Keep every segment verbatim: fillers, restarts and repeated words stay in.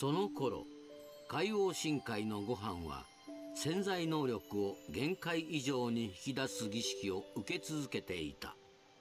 その頃海王深海のご飯は潜在能力を限界以上に引き出す儀式を受け続けていた。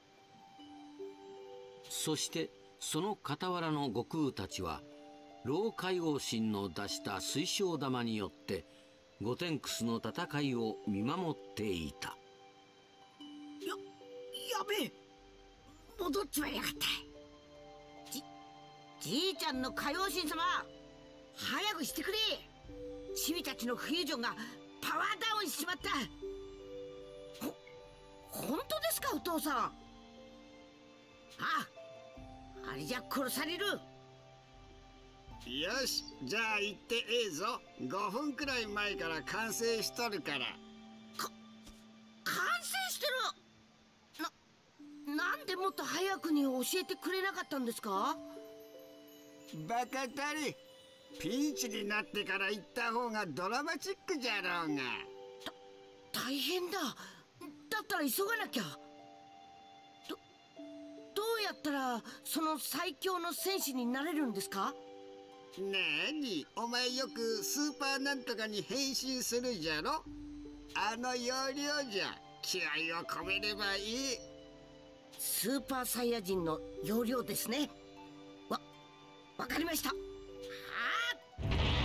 そしてその傍らの悟空たちは老海王神の出した水晶玉によってゴテンクスの戦いを見守っていた。 や、やべえ、戻っちまいやがった。じ、じいちゃんの海王神様、早くしてくれ。チビたちのフュージョンがパワーダウンしちまった。ほ、本当ですかお父さん。あ、あれじゃ殺される。 よし、じゃあ行ってええぞ。ごふんくらい前から完成しとるから。 か、完成してる。な、なんでもっと早くに教えてくれなかったんですか。 バカたれ、ピンチになってから行った方がドラマチックじゃろうが。 た、大変だ。だったら急がなきゃ。ど、どうやったらその最強の戦士になれるんですか。 なに、お前よくスーパーなんとかに変身するじゃろ。あの要領じゃ気合を込めればいい。 スーパーサイヤ人の要領ですね。わ、わかりました。はあ、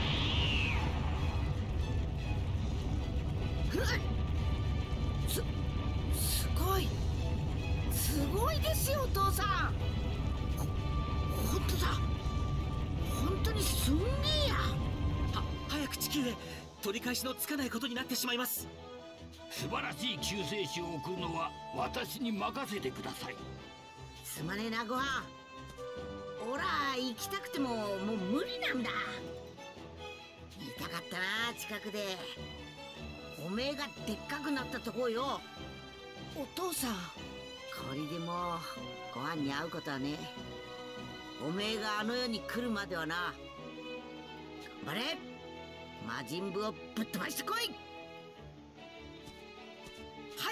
す、すごいすごいですよお父さん。ほ、ほんとだ。本当にすんげえや。 は、早く地球へ。取り返しのつかないことになってしまいます。 素晴らしい救世主を送るのは私に任せてください。 すまねえなごはん。おら行きたくてももう無理なんだ。見たかったな、近くでおめえがでっかくなったとこよ。お父さん、これでもうご飯に会うことはねえ。おめえがあの世に来るまではな。頑張れ、魔人ブをぶっ飛ばしてこい。はい。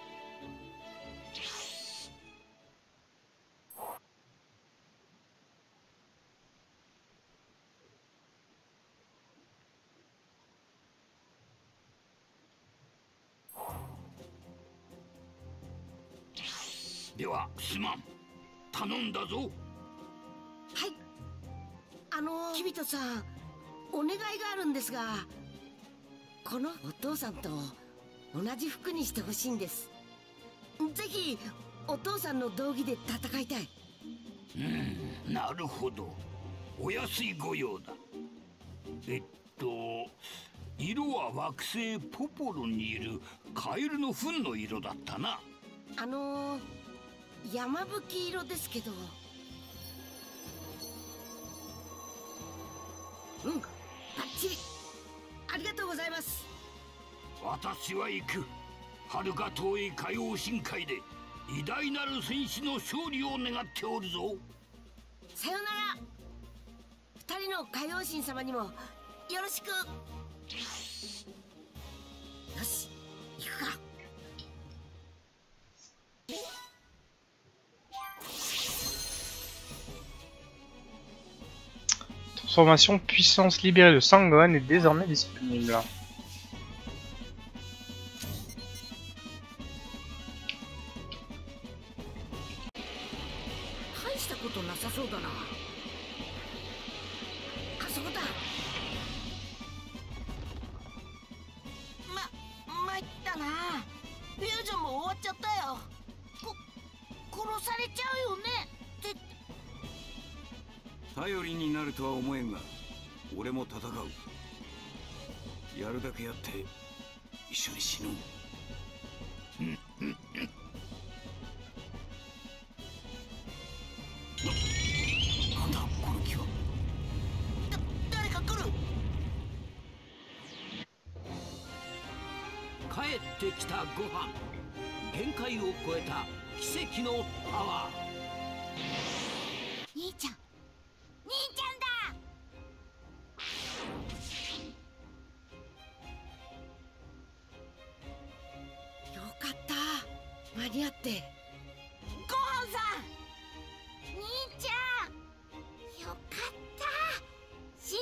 ではすまん、頼んだぞ。 はい。あのキビトさん、お願いがあるんですが、このお父さんと同じ服にしてほしいんです。ぜひお父さんの道着で戦いたい。 うん、なるほど、お安いご用だ。えっと色は惑星ポポロにいるカエルの糞の色だったな。 あの山吹色ですけど。うん、バッチリ。ありがとうございます。 私は行く。遥か遠い海王深海で偉大なる戦士の勝利を願っておるぞ。 さよなら。二人の海王神様にもよろしく。よし、行くか。 Transformation puissance libérée de Sangohan est désormais disponible. 頼りになるとは思えんが、俺も戦う。やるだけやって一緒に死のう。なんだこの気は。 だ、誰か来る。 帰ってきたご飯、限界を超えた奇跡のパワー。 兄ちゃん、兄ちゃんだ。よかった、間に合って。ごはんさん、兄ちゃん、よかった、死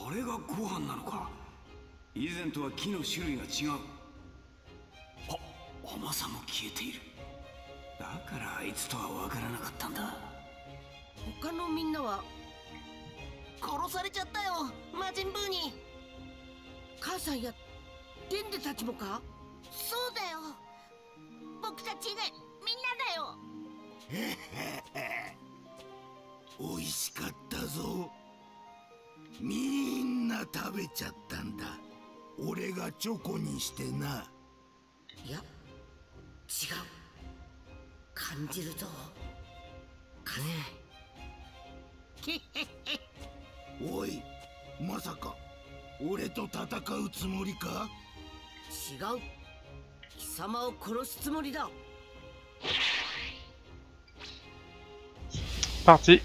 これがご飯なのか。以前とは木の種類が違う。あ、甘さも消えている。だからあいつとは分からなかったんだ。 他のみんなは殺されちゃったよ、魔人ブーに。 母さんやデンデたちもか？ そうだよ、僕たち以外みんなだよ。 美味しかったぞ。みんな食べちゃったんだ。俺がチョコにしてな。 いや違う、感じるぞ風。 おい、まさか俺と戦うつもりか？ 違う、貴様を殺すつもりだ。 Parti.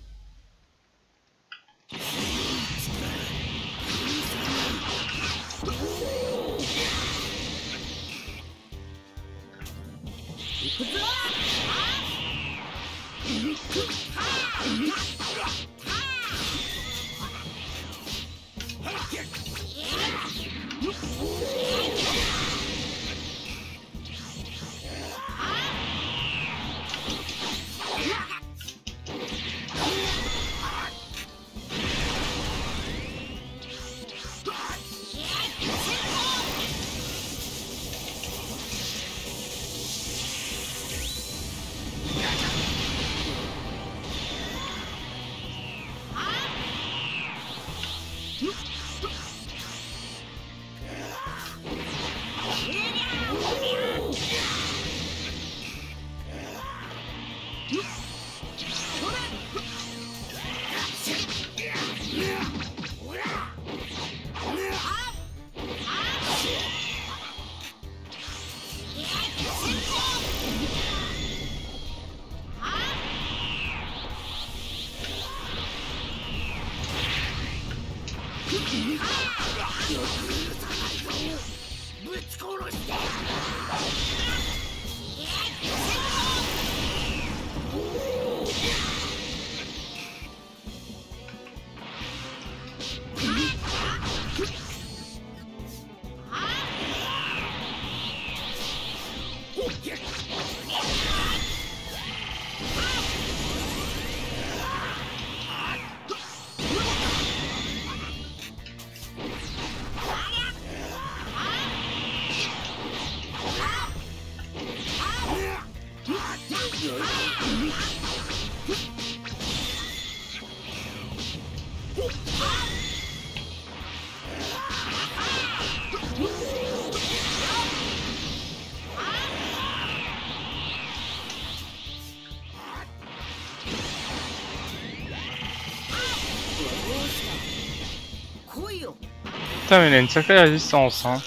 Putain, mais il a une sacrée résistance, hein.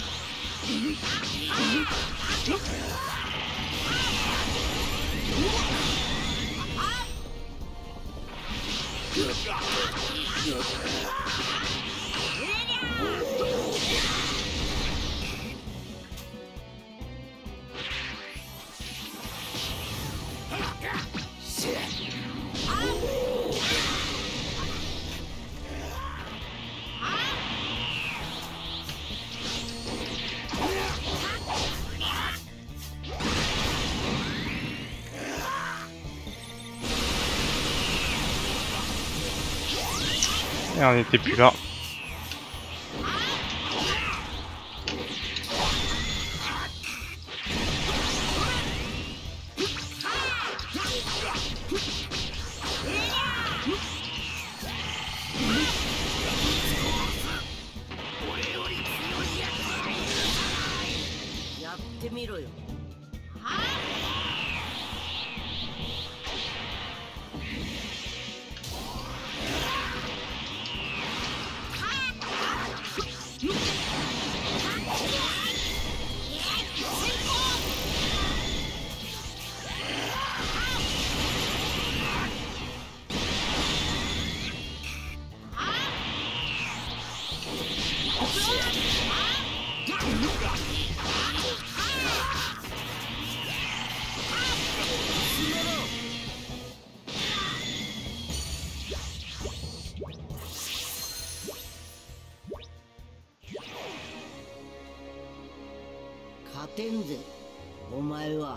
Et on n'était plus là. てんぜ、お前は。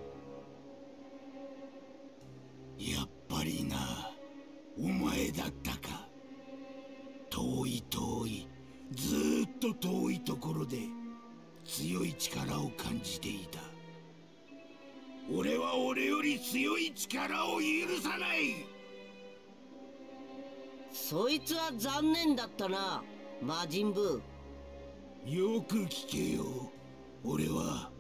やっぱりな、お前だったか。遠い遠い、ずーっと遠いところで強い力を感じていた。俺は俺より強い力を許さない。 そいつは残念だったな、魔人ブー。よく聞けよ。俺は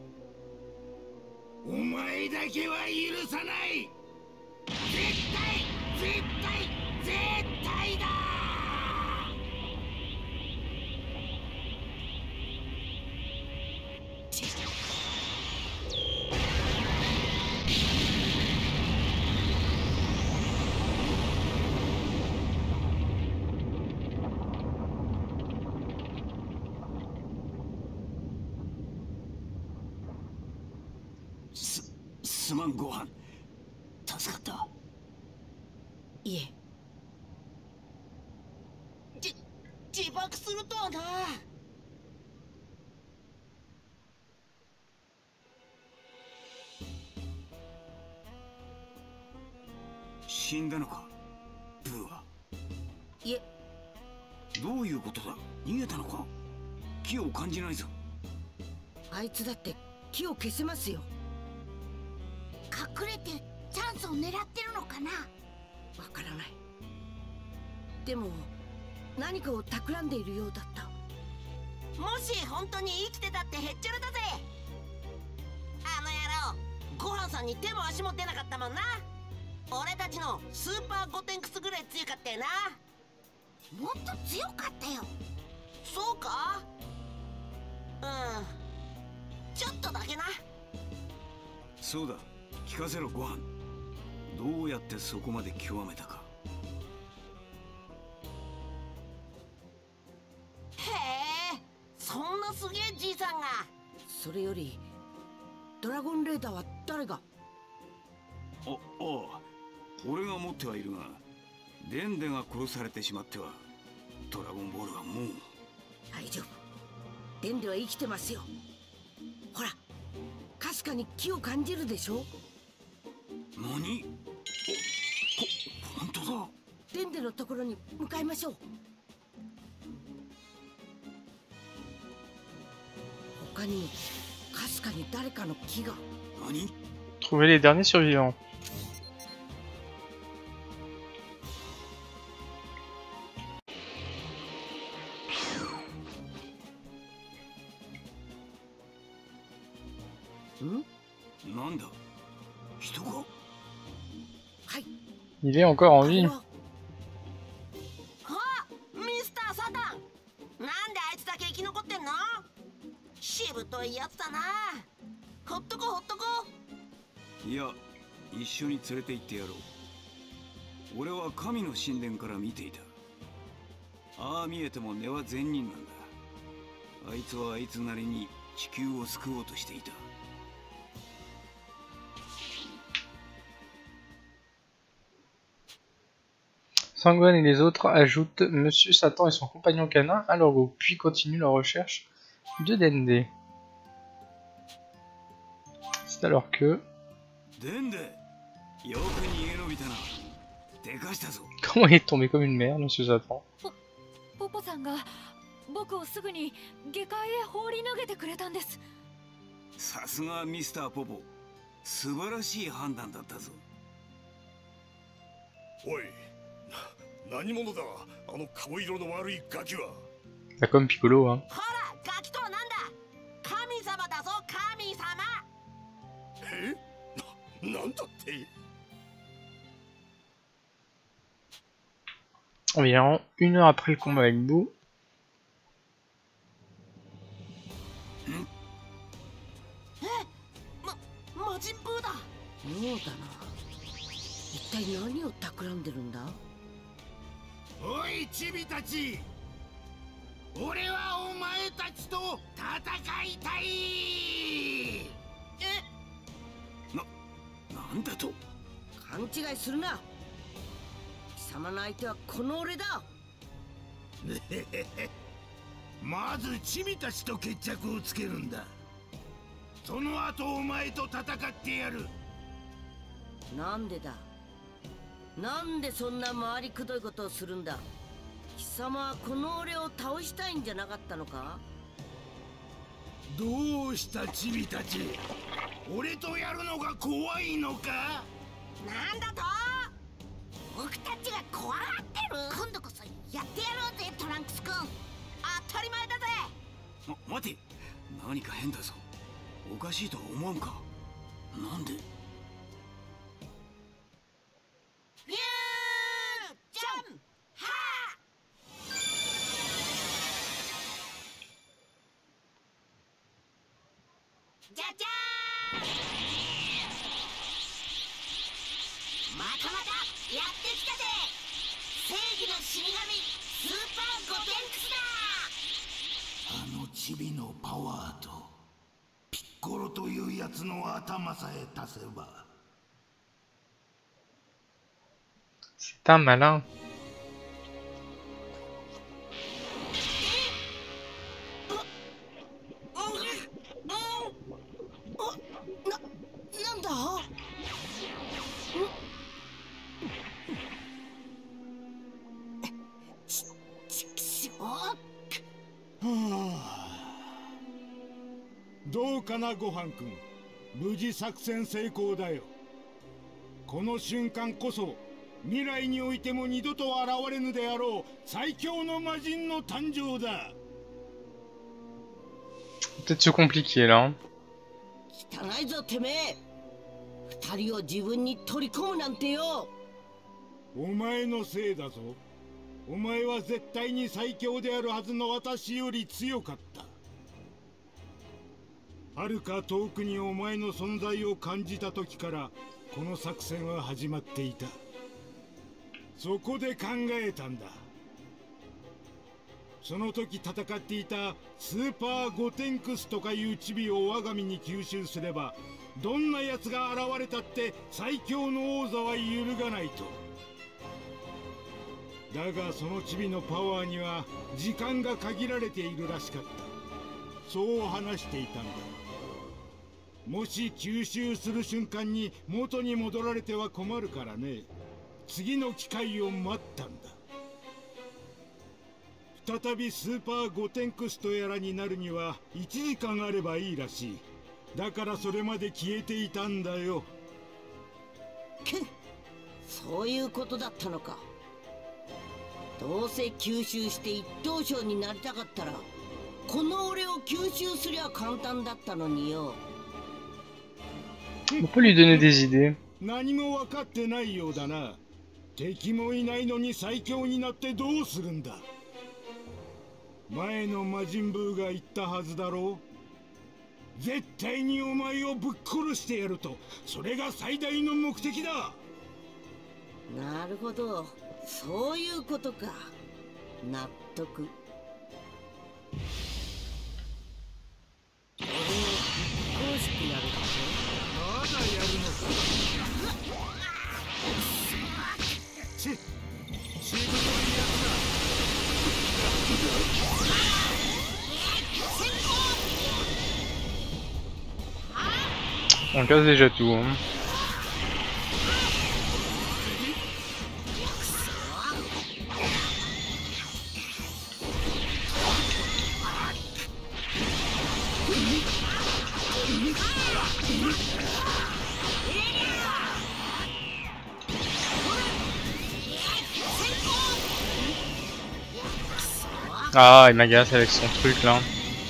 お前だけは許さない。絶対絶対絶対だ。 すすまん、ご飯助かった。 いえ、 じ自爆するとはな。 死んだのか、ブーは。 いえ。 どういうことだ、逃げたのか。気を感じないぞ。 あいつだって気を消せますよ。 隠れてチャンスを狙ってるのかな。 わからない。でも何かを企んでいるようだった。 もし本当に生きてたってへっちゃらだぜ。あの野郎、ごはんさんに手も足も出なかったもんな。俺たちのスーパーゴテンクスぐらい強かったよな。もっと強かったよ。そうか。うん、ちょっとだけな。 そうだ、聞かせろ、ごはん。どうやってそこまで極めたか。 へえ、そんなすげえじいさんが。 それよりドラゴンレーダーは誰が。 あああ、俺が持ってはいるが、デンデが殺されてしまってはドラゴンボールはもう。 大丈夫、デンデは生きてますよ。ほら、かすかに気を感じるでしょ。 何？ほ、本当だ。 デンデのところに向かいましょう。他にもかすかに誰かの気が。 何 ？Trouver les derniers survivants. Il est encore en vie. ミスターサタン、なんであいつだけ生き残ってんの？しぶといやつだな。ほっとこほっとこ。 いや、一緒に連れて行ってやろう。俺は神の神殿から見ていた。ああ見えても根は善人なんだ。あいつはあいつなりに地球を救おうとしていた。 Sangren et les autres ajoutent Monsieur Satan et son compagnon canin à leur groupe, puis continuent leur recherche de Dende. C'est alors que... Comment il est tombé comme une merde, Monsieur Satan? Popo-sanが僕をすぐに下界へ放り投げてくれたんです。 さすがミスターポポ、素晴らしい判断だったぞ。 おい、何者だ、あの顔色の悪いガキは。 Bah comme Piccolo, hein. ほら、ガキとはなんだ。神様だぞ、神様。 え？な、なんだって？ Environ une heure après le combat avec Boo. え、ま、魔人ブーだ。 妙だな。一体何を企んでるんだ？ おいチビたち、俺はお前たちと戦いたい。 え、 な、なんだと？ 勘違いするな。貴様の相手はこの俺だ。 まずチビたちと決着をつけるんだ。 その後お前と戦ってやる。 なんでだ、なんでそんな回りくどいことをするんだ。貴様はこの俺を倒したいんじゃなかったのか。 どうしたチビたち、俺とやるのが怖いのか。 なんだと、僕たちが怖がってる。今度こそやってやろうぜトランクス君、当たり前だぜ。 ま、待て、何か変だぞ。おかしいとは思わんか。なんで。 フュージョンハー、じゃじゃーん、またまたやってきたぜ。正義の死神スーパーゴテンクスだ。 あのチビのパワーとピッコロというやつの頭さえ足せば。 C'est un malin. なんだ。ち、ちくしょう。はあ、どうかなごはんくん、無事作戦成功だよ。この瞬間こそ未来においても二度と現れぬであろう最強の魔人の誕生だ。 Peut-être trop compliqué là. 汚いぞてめえ。二人を自分に取り込むなんてよ。 お前のせいだぞ。お前は絶対に最強であるはずの私より強かった。はるか遠くにお前の存在を感じた時からこの作戦は始まっていた。そこで考えたんだ。その時戦っていたスーパーゴテンクスとかいうチビを我が身に吸収すれば、どんな奴が現れたって最強の王座は揺るがないと。だがそのチビのパワーには時間が限られているらしかった。そう話していたんだ。もし吸収する瞬間に元に戻られては困るからね。次の機会を待ったんだ。再びスーパーゴテンクスとやらになるにはいちじかんあればいいらしい。だからそれまで消えていたんだよ。 くっ、そういうことだったのか。どうせ吸収して一等賞になりたかったらこの俺を吸収すりゃ簡単だったのによ。 On peut lui donner des idées. 何も分かってないようだな。敵もいないのに最強になってどうするんだ。前の魔人ブーが言ったはずだろう。絶対にお前をぶっ殺してやると。それが最大の目的だ。 なるほど、そういうことか。納得。俺をぶっ殺してやるってまだやるのか。ち、しぶといやつだ。 On casse déjà tout. Hein. Ah, il m'agace avec son truc là.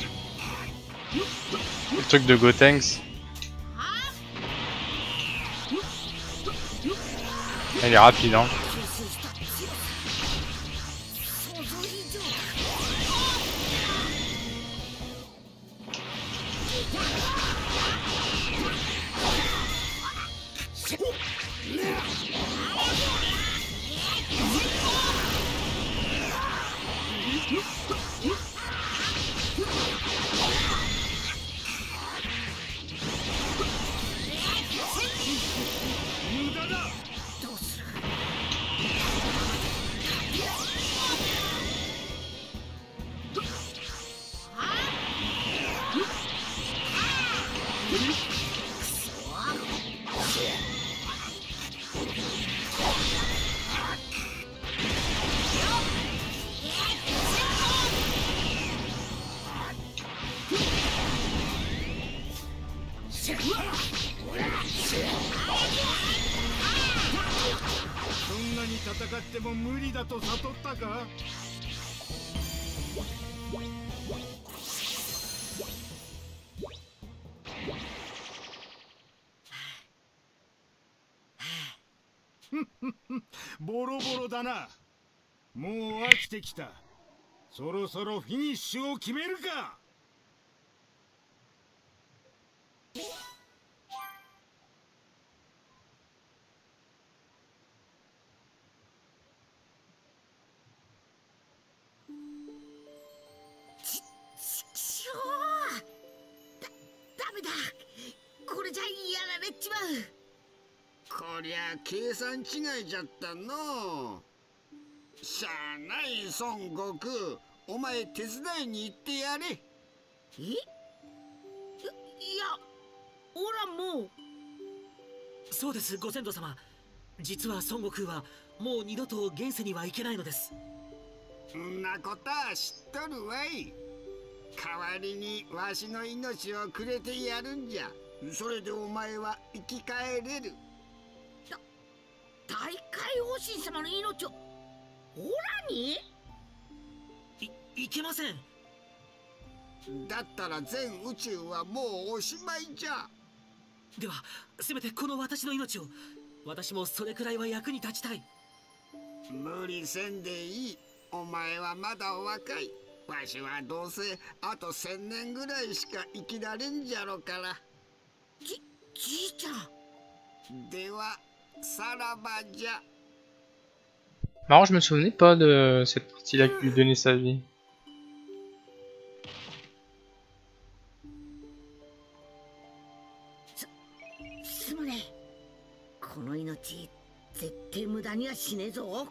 Le truc de Gotenks. Il est rapide hein. 戦っても無理だと悟ったか？ボロボロだな。もう飽きてきた。そろそろフィニッシュを決めるか。 こりゃ計算違いじゃったの。しゃあない孫悟空、お前手伝いに行ってやれ。え？い、いや、 おらもう。 そうです、ご先祖様。実は孫悟空はもう二度と現世には行けないのです。 んなことは知っとるわい。代わりにわしの命をくれてやるんじゃ。それでお前は生き返れる。 大海王神様の命をオラに？ い、いけません。 だったら全宇宙はもうおしまいじゃ。 ではせめてこの私の命を。私もそれくらいは役に立ちたい。 無理せんでいい。お前はまだ若い。わしはどうせあと千年ぐらいしか生きられんじゃろから。 じ、じいちゃん。ではさらばじゃ。 Marrant, je me souvenais pas de cette partie-là qui lui donnait sa vie. す、すまねえ。この命、絶対無駄にはしねえぞ。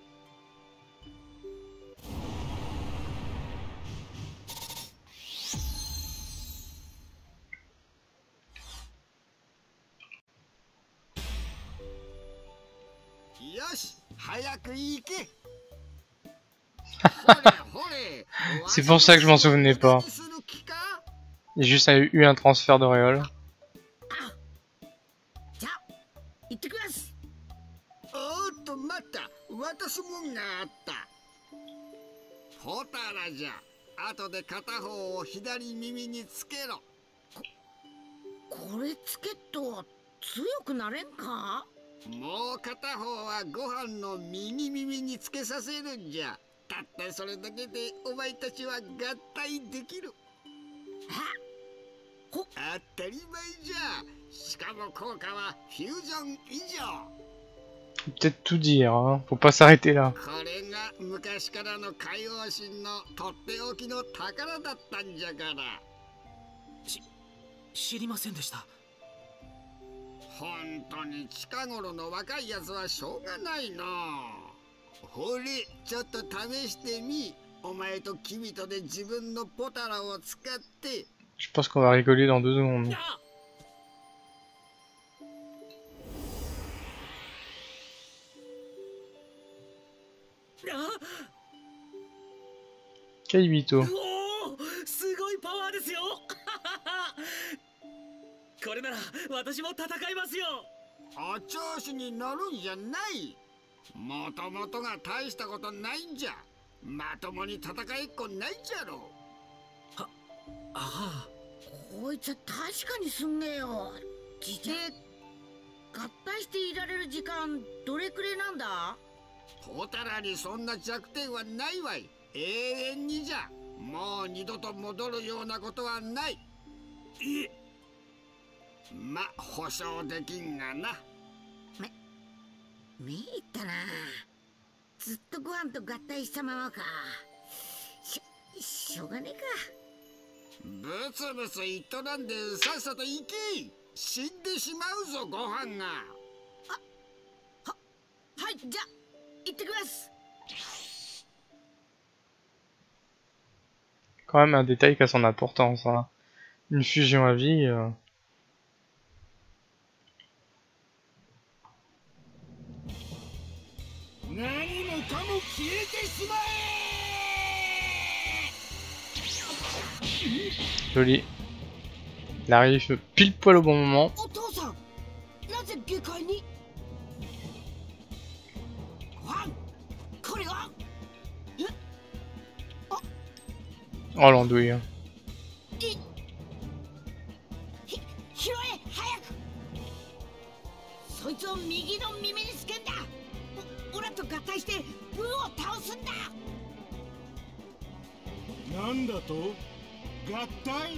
よし、早く行け。 C'est pour ça que je m'en souvenais pas. Il y a juste eu un transfert d'auréole. じゃあ、行ってきます。 おっと待った、渡すもんがあった。ポタラじゃ。後で片方を左耳につけろ。 こ、これつけっと強くなれんか？ もう片方はご飯の右耳につけさせるんじゃ。たったそれだけでお前たちは合体できる。当たり前じゃ。しかも効果はフュージョン以上。 Peut-être tout dire, hein. Faut pas s'arrêter là. これが昔からの海王神のとっておきの宝だったんじゃから。 し、知りませんでした。 本当に近頃の若いやつはしょうがないな。ほれ、ちょっと試してみ。お前と君とで自分のポタラを使って。 Je pense qu'on va rigoler dans deux secondes. Kaibito. すごいパワーですよ。これなら私も戦いますよ。 お調子に乗るんじゃない。もともとが大したことないんじゃ。まともに戦いっこないじゃろ。 は、ああ。 こいつは確かにすんげえよ。じで、合体していられる時間どれくらいなんだ？ ポタラにそんな弱点はないわい。永遠にじゃ。もう二度と戻るようなことはない。 え？ ま、保証できんがな。 め、めいったな。ずっとご飯と合体したままか。しょ、しょうがねえか。 ブツブツ言っとらんでさっさと行け。死んでしまうぞ、ご飯が。 あ、は、はい、じゃ、行ってきます。 Quand même un détail qui a son importance, hein. Une fusion à vie. Euh... 何もかも消えてしまえ。 Joli. Il arrive pile poil au bon moment. お父さん、なぜ下界に？ご Oh l'andouille. Hein. 拾え早く。そいつを右の耳につけんだ。オラと合体してブーを倒すんだ。 なんだと？合体？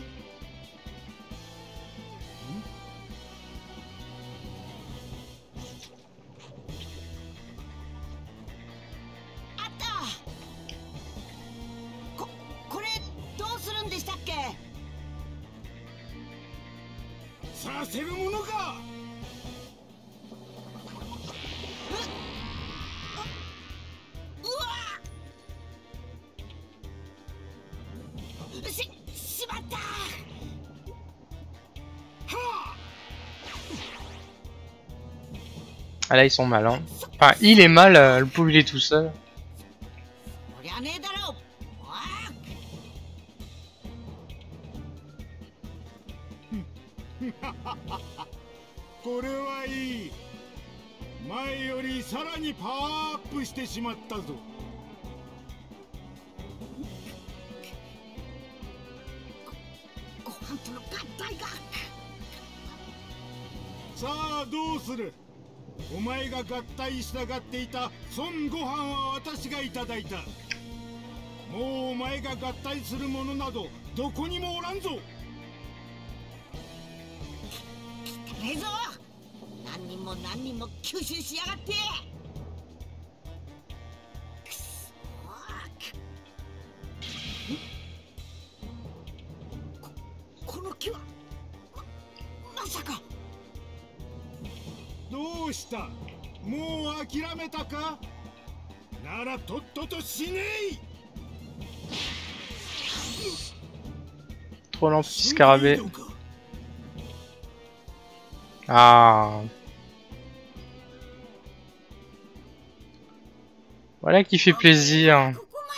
あった。ここれどうするんでしたっけ？ させるものか。 うわっ！ししまった。 Ah là ils sont mal hein. Enfin il est mal, euh, le pauvre il est tout seul. そりゃねえだろう。あこれはいい。前よりさらにパワーアップしてしまったぞ。 ご飯との合体が。 さあどうする？お前が合体したがっていた孫悟飯は私がいただいた。もうお前が合体するものなどどこにもおらんぞ。 汚いぞ。何人も何人も吸収しやがって。くそここの木は ま, まさか。 どうした？もう諦めたか？ならとっとと死ねい。 Trop lent petit scarabée. Ah. Voilà qui fait plaisir.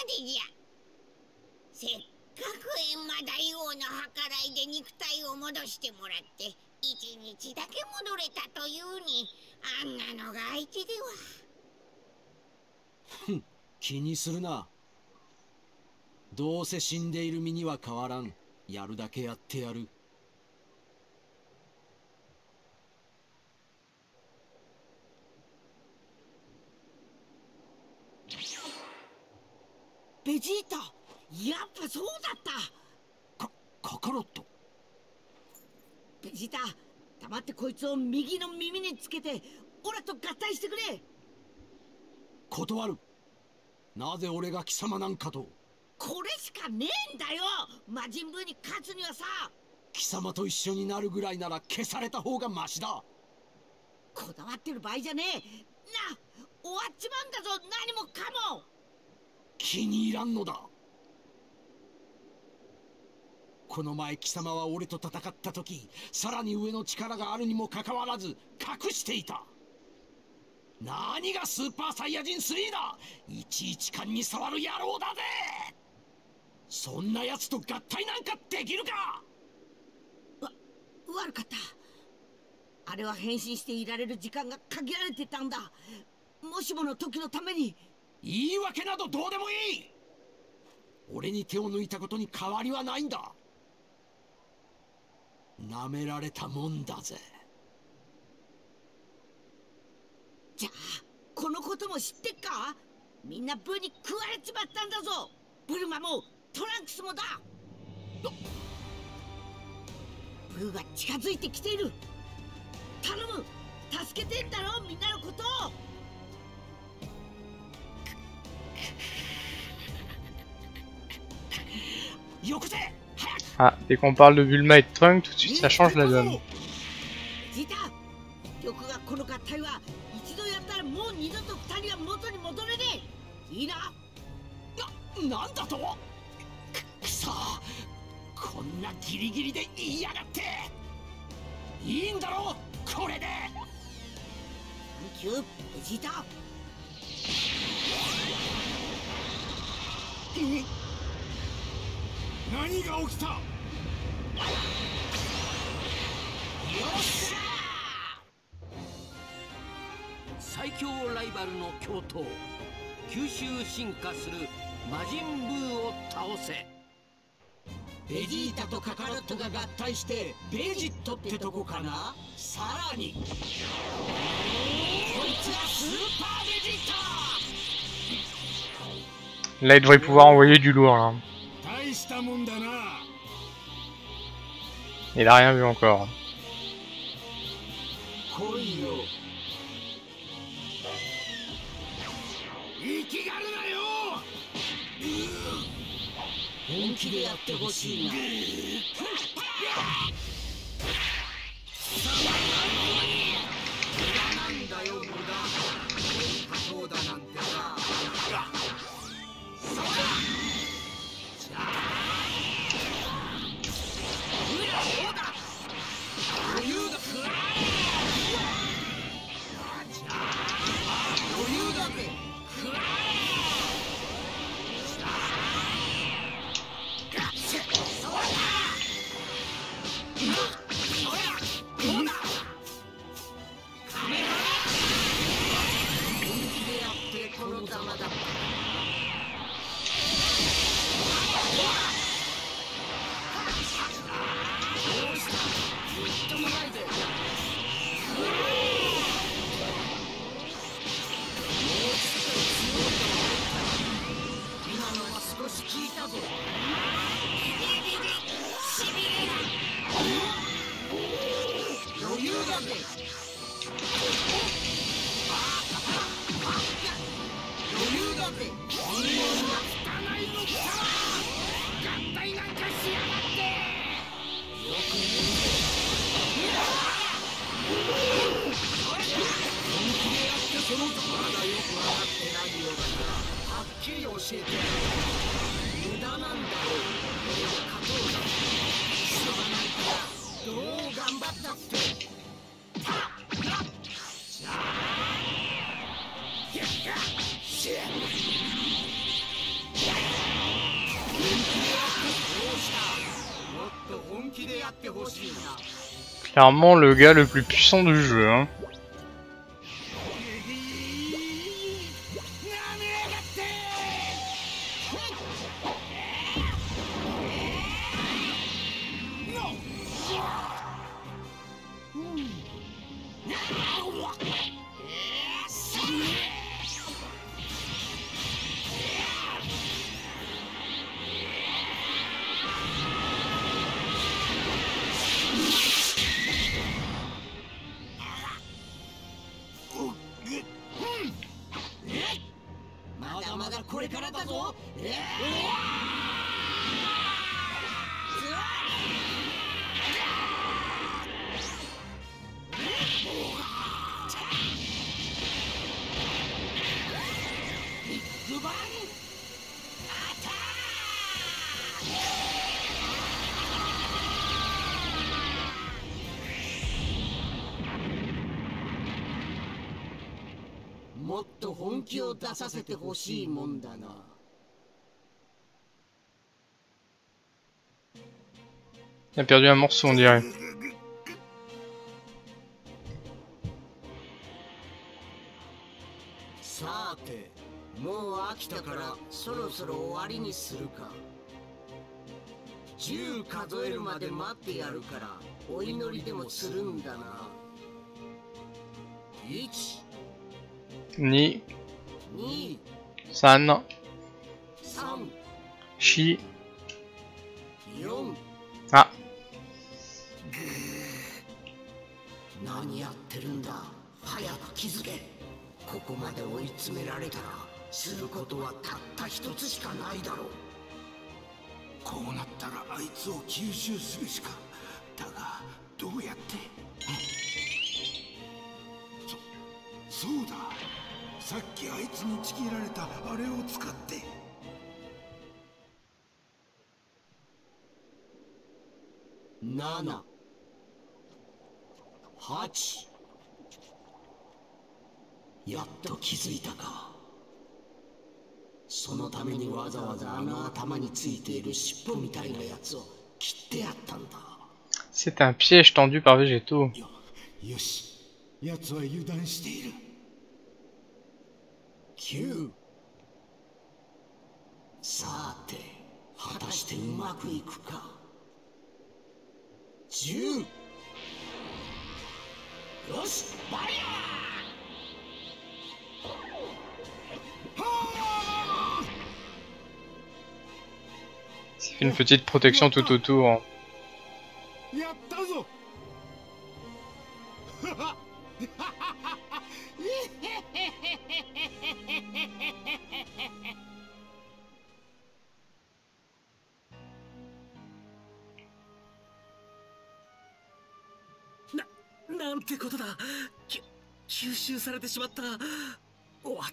せっかく閻魔大王の計らいで肉体を戻してもらって一日だけ戻れたというに、あんなのが相手では。 ふん、気にするな。どうせ死んでいる身には変わらん。やるだけやってやる。 ベジータ、やっぱそうだった。 か、カカロット。 ベジータ、黙ってこいつを右の耳につけてオラと合体してくれ。 断る。なぜ俺が貴様なんかと。 これしかねえんだよ。魔人ブーに勝つにはさ。 貴様と一緒になるぐらいなら消された方がマシだ。 こだわってる場合じゃねえ。な、終わっちまうんだぞ、何もかも。 気に入らんのだ。この前貴様は俺と戦った時、さらに上の力があるにもかかわらず隠していた。何がスーパーサイヤ人スリーだ。いちいち勘に触る野郎だぜ。そんな奴と合体なんかできるか。 わ、悪かった。あれは変身していられる時間が限られてたんだ。もしもの時のために。 言い訳などどうでもいい。俺に手を抜いたことに変わりはないんだ。舐められたもんだぜ。 じゃあこのことも知ってっか。みんなブーに食われちまったんだぞ。ブルマもトランクスもだ。ブーが近づいてきている。頼む、助けてんだろ、みんなのことを。 Ah, dès qu'on parle de Bulma et de Trunks, tout de suite ça change la donne. ジータ、玉がこの合体は一度やったらもう二度と二人は元に戻れねえ。いいな。 な、なんだと。く、くそ、こんなギリギリで言いやがって。いいんだろう、これで。 サンキュー、ベジータ。 何が起きた。よっしゃー。最強ライバルの共闘。 吸収進化する魔人ブーを倒せ。 ベジータとカカロットが合体してベジットってとこかな。さらにこいつがスーパーベジータ。 Là, il devrait pouvoir envoyer du lourd, là. Il a rien vu encore. Clairement le gars le plus puissant du jeu, hein. Il a perdu un morceau, on dirait. Ni San Shi Ah 何やってるんだ。早く気づけ。ここまで追い詰められたらすることはたった一つしかないだろう。 こうなったらあいつを吸収するしか。だがどうやって。そそうだ、さっきあいつにちぎられたあれを使って。 ななはち、やっと気づいたか。そのためにわざわざあの頭についている尻尾みたいなやつを切ってやったんだ。 C'est un piège tendu par Végétaux. よし、やつは油断している。 きゅう、 さて果たしてうまくいくか。じゅう。よし、バリア Ça fait une petite protection tout autour. やったぞな、なんてことだ。き吸収されてしまった。終わった。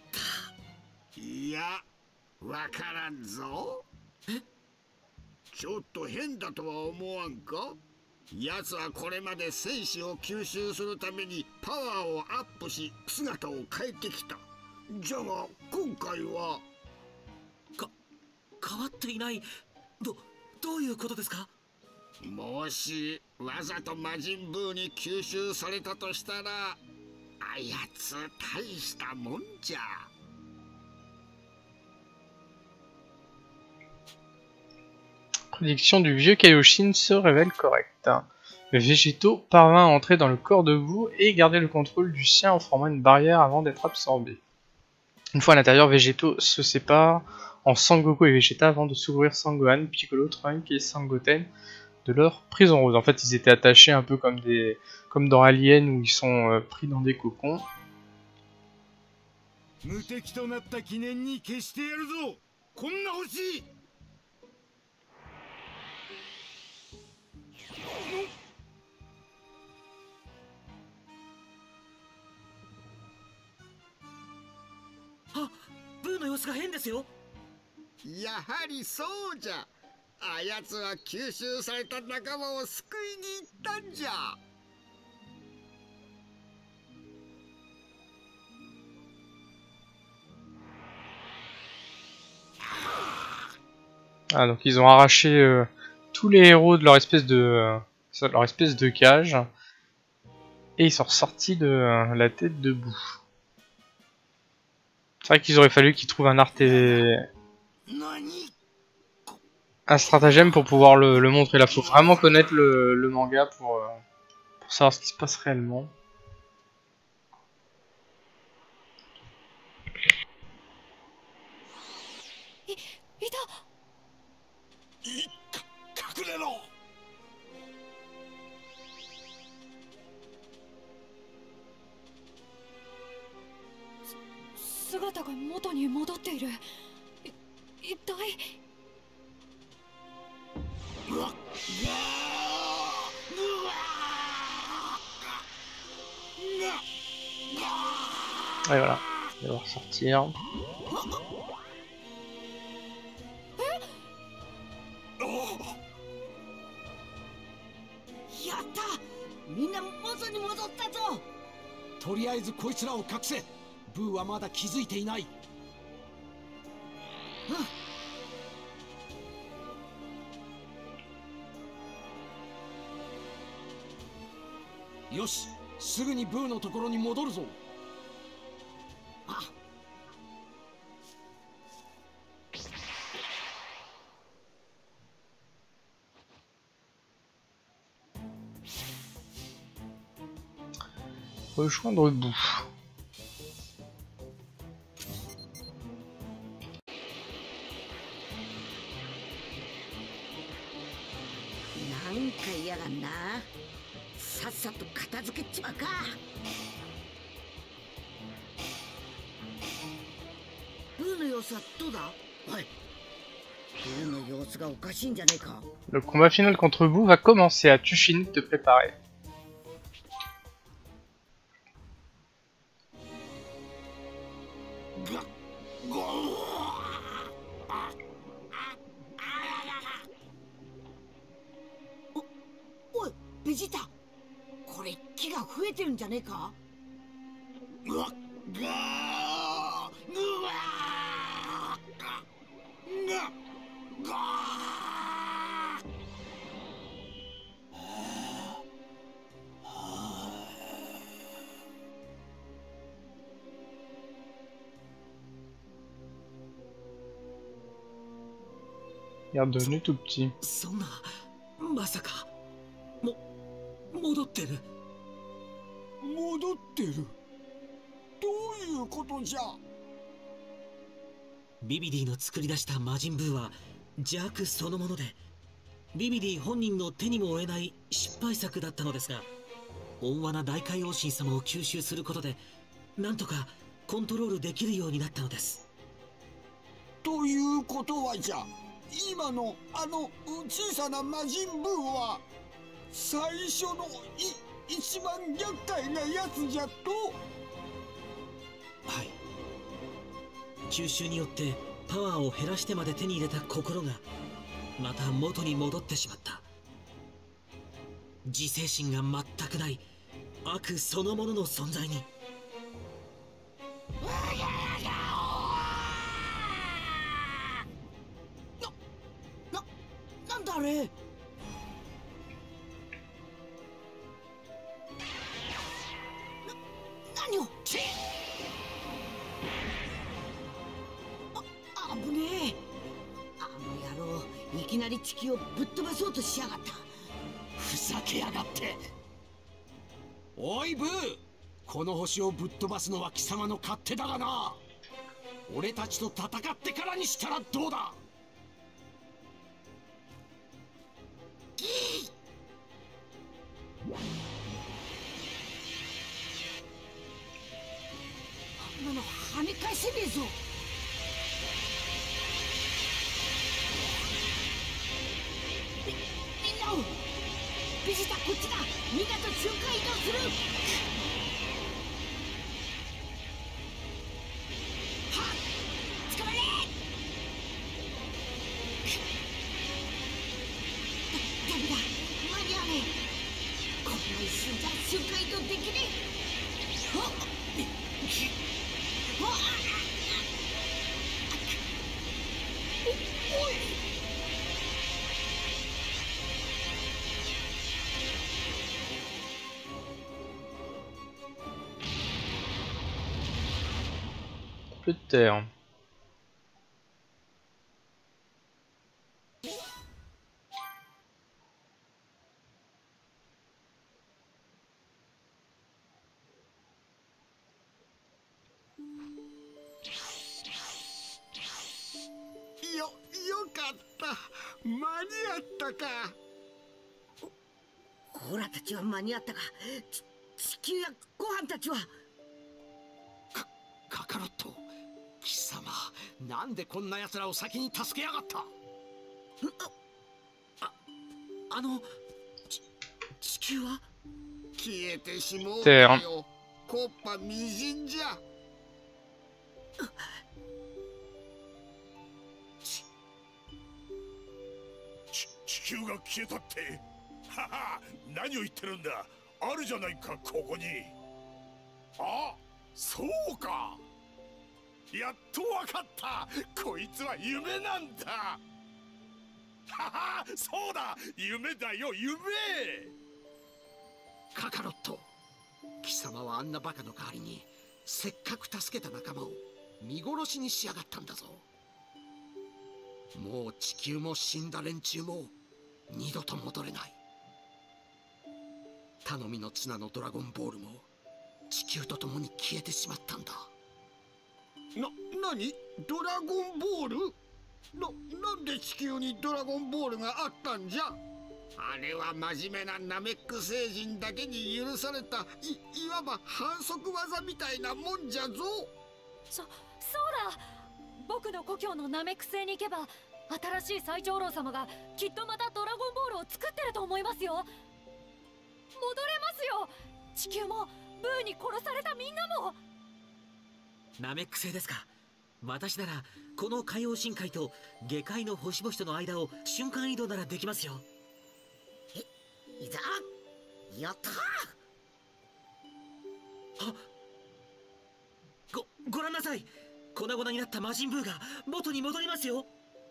いや、わからんぞ。 え？ ちょっと変だとは思わんか？奴はこれまで戦士を吸収するためにパワーをアップし姿を変えてきた。じゃが今回はか変わっていない。どどういうことですか？ もしわざと魔人ブーに吸収されたとしたら、あやつ大したもんじゃ。 Prédiction du vieux Kaioshin se révèle correcte. Le végétaux parvint à entrer dans le corps de Boo et garder le contrôle du sien en formant une barrière avant d'être absorbé. Une fois à l'intérieur, Végétaux se séparent en Sangoku et Vegeta avant de s'ouvrir Sangohan, Piccolo, Trunks et Sangoten de leur prison rose. En fait, ils étaient attachés un peu comme des, comme dans Alien où ils sont euh, pris dans des cocons. 無敵となった記念に消してやるぞ。こんな星。 あ、ブーの様子が変ですよ。 やはりそうじゃ。あやつは吸収された仲間を救いに行ったんじゃ。 Ah, donc ils ont arraché euh, tous les héros de leur espèce de euh, de leur espèce de cage et ils sont ressortis de euh, la tête de Boo. C'est vrai qu'ils auraient fallu qu'ils trouvent un arté... un stratagème pour pouvoir le, le montrer. Là, faut vraiment connaître le, le manga pour, euh, pour savoir ce qui se passe réellement. I, 隠れろ。 姿が元に戻っている。い一体。 うわっ。 Et voilà, il va ressortir. やった、みんな元に戻ったぞ。 とりあえずこいつらを隠せ。ブーはまだ気づいていない。よし、すぐにブーのところに戻るぞ。 あ、 Rejoindre Boo. なんか嫌がんな。さっさと片付けちまうか。ブーの様子はどうだ。おい、ブーの様子がおかしいんじゃねえか。 Le combat final contre Boo va commencer. As-tu fini de te préparer? おい、ベジータ、これ木が増えてるんじゃねえか。 うわっがーうわーがが Il est redevenu tout petit. そんな、まさか、も、戻ってる。 戻ってる。どういうことじゃ。 ビビディの作り出した魔人ブーは邪悪そのもので、ビビディ本人の手にも負えない失敗作だったのですが、温和な大海王神様を吸収することでなんとかコントロールできるようになったのです。 ということはじゃ、今のあの小さな魔人ブーは最初のい一番厄介なやつじゃと。 はい。吸収によってパワーを減らしてまで手に入れた心がまた元に戻ってしまった。自制心が全くない悪そのものの存在に。 な、な、なんだあれ。何を。 あ、危ねえ。あの野郎、いきなり地球をぶっ飛ばそうとしやがった。 ふざけやがって。おいブー、この星をぶっ飛ばすのは貴様の勝手だがな。俺たちと戦ってからにしたらどうだ。 あんなの跳ね返せねえぞ。み、みんなをベジータ、こっちだ。みんなと瞬間移動する。はっ、捕まれ。だ、ダメだ、間に合わねえ。こんな一瞬じゃ瞬間移動できねえ。はっ、はっ、お、おい。 Peu de terre. よ、よかった。間に合ったか。 オラたちは間に合ったが、ち地球やご飯たちは。 か、カカロット、貴様、なんでこんな奴らを先に助けやがった。 あ、あの、ち、地球は消えてしもうたよ。コッパみじんじゃ。 地球が消えたって。はは、何を言ってるんだ。あるじゃないか、ここに。あ、そうか。やっとわかった。こいつは夢なんだ。はは、そうだ、夢だよ、夢。 カカロット、貴様はあんなバカの代わりにせっかく助けた仲間を見殺しにしやがったんだぞ。もう地球も死んだ連中も二度と戻れない。頼みの綱のドラゴンボールも地球と共に消えてしまったんだ。 な、なに？ドラゴンボール？な、なんで地球にドラゴンボールがあったんじゃ？あれは真面目なナメック星人だけに許された い, いわば反則技みたいなもんじゃぞ。 そ、そうだ。僕の故郷のナメック星に行けば新しい最長老様がきっとまたドラゴンボールを作ってると思いますよ。戻れますよ。地球もブーに殺されたみんなも。 ナメック星ですか。私ならこの海王深海と下界の星々との間を瞬間移動ならできますよ。 いざ、やったー。あ、ご、ご覧なさい。粉々になった魔人ブーが元に戻りますよ。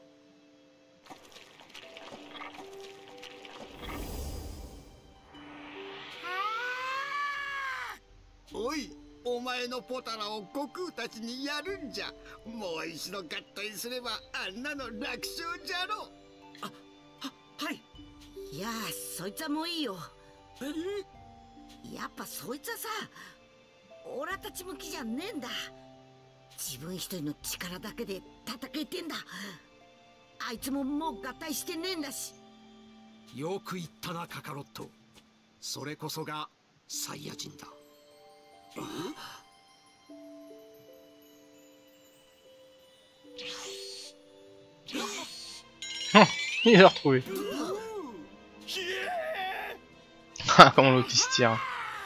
おい、お前のポタラを悟空たちにやるんじゃ。もう一度合体すればあんなの楽勝じゃろ。 はい。 いやそいつはもういいよ。やっぱそいつはさ、オラたち向きじゃねえんだ。自分一人の力だけで戦えてんだ。あいつももう合体してねえんだし。 よく言ったなカカロット。それこそがサイヤ人だ。 Il les a retrouvés. Ah, comment l'autre il se tire.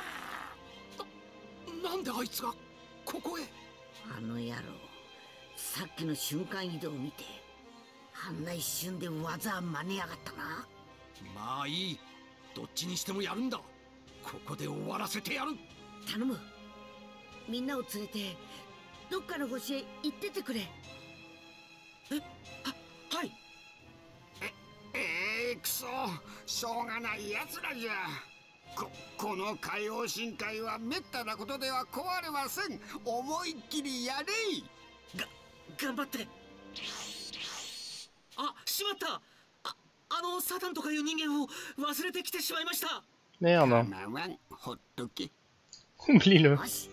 なんであいつがここへ。 あの野郎、さっきの瞬間移動を見てあんな一瞬で技真似やがったな。 まあいい、どっちにしてもやるんだ。ここで終わらせてやる。 頼む。みんなを連れてどっかの星へ行っててくれ。 え、は、はい。 ええー、くそ、しょうがないやつらじゃ。こ、この海洋深海はめったなことでは壊れません。思いっきりやれ。 が、頑張って。あ、しまった。あ、あのサタンとかいう人間を忘れてきてしまいました。 Merde. ほっとけ。 Oublie-le.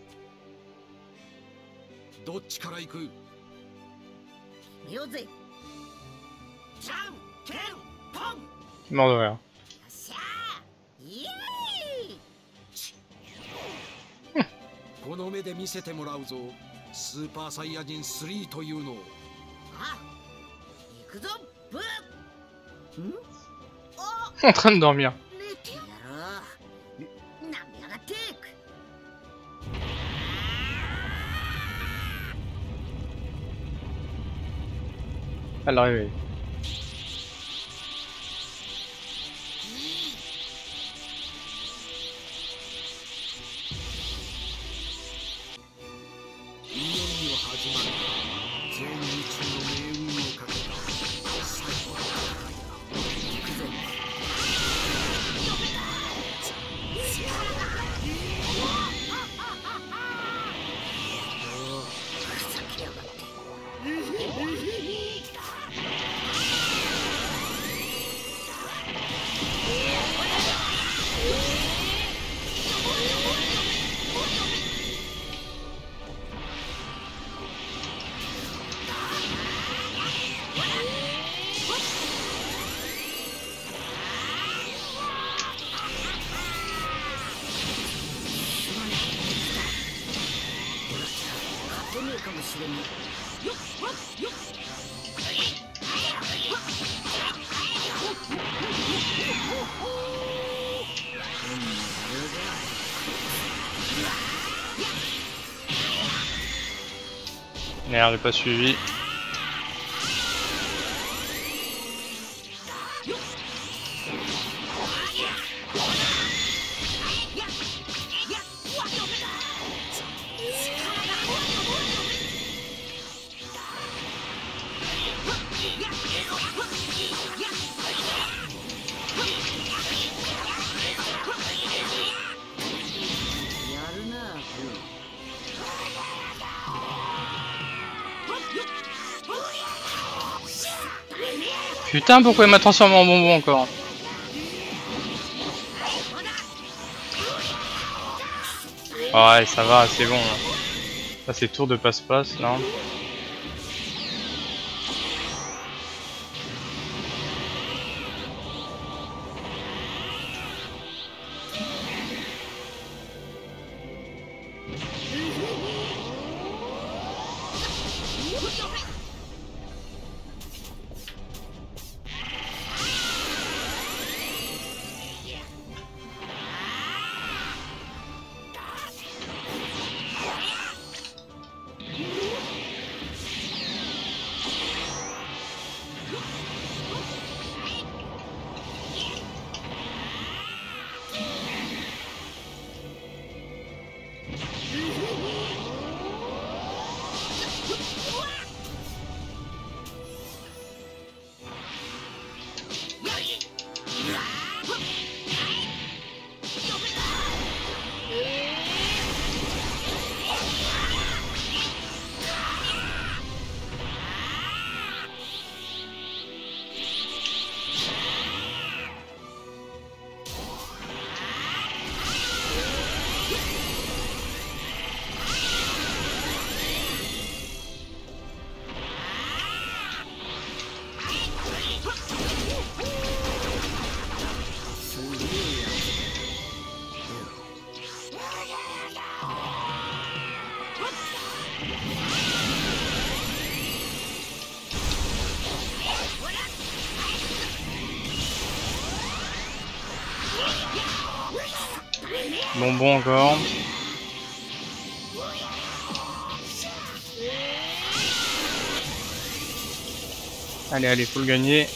どっちから行く？ ようぜ。 じゃんけんぽん。 Mort de rire. よっしゃー。イエーイ。 この目で見せてもらうぞ。スーパーサイヤ人スリーというのを。 あ、行くぞブー。ん？ En train de dormir. 寝てやろう。なみやがって。 Elle l'a réveillé. いよいよ始まる。全宇宙の命運をかけた最後の戦いだ。行くぞ。 ふざけやがって。勝てねえかもしれねえ。よっよっ。 Merde, j'ai pas suivi. Putain, pourquoi il m'a transformé en bonbon encore? Ouais, ça va, c'est bon. Là. Ça, c'est tour de passe-passe, là. Bonbon encore. Allez, allez, faut le gagner.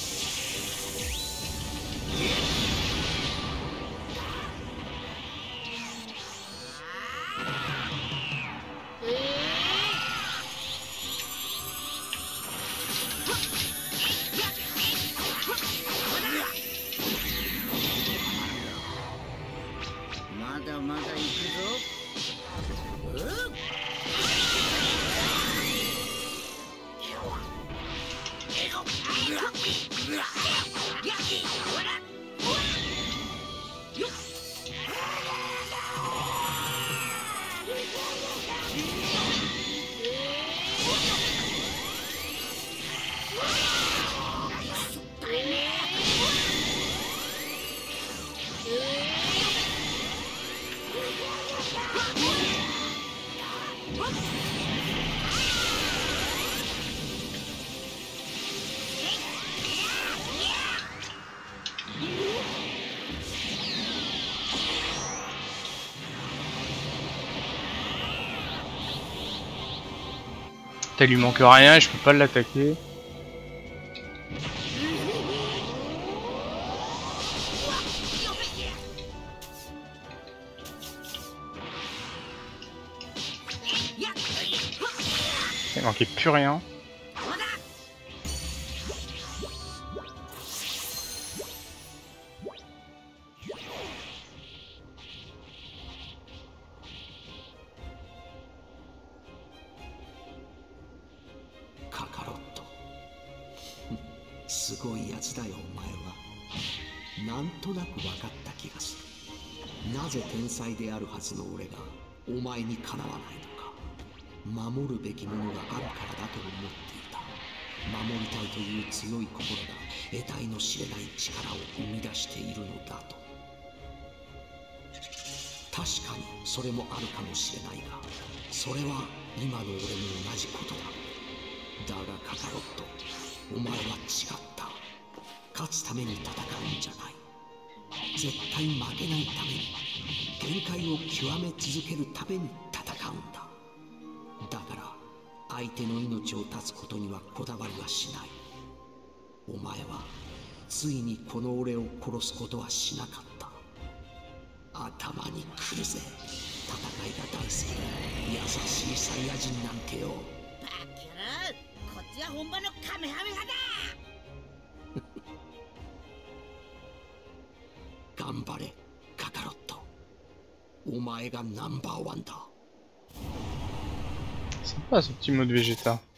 Ça lui manque rien, je peux pas l'attaquer. Il manquait plus rien. すごいやつだよお前は。なんとなく分かった気がする。なぜ天才であるはずの俺がお前にかなわないのか。守るべきものがあるからだと思っていた。守りたいという強い心が得体の知れない力を生み出しているのだと。確かにそれもあるかもしれないが、それは今の俺も同じことだ。だがカカロット、お前は違った。勝つために戦うんじゃない。絶対負けないために、限界を極め続けるために戦うんだ。だから相手の命を絶つことにはこだわりはしない。お前はついにこの俺を殺すことはしなかった。頭にくるぜ。戦いが大好きな優しいサイヤ人なんてよ。 バカ野郎、こっちは本場のカメハメハだ。 頑張れカカロット、お前がナンバーワンだ。 Sympa ce petit mode Vegeta.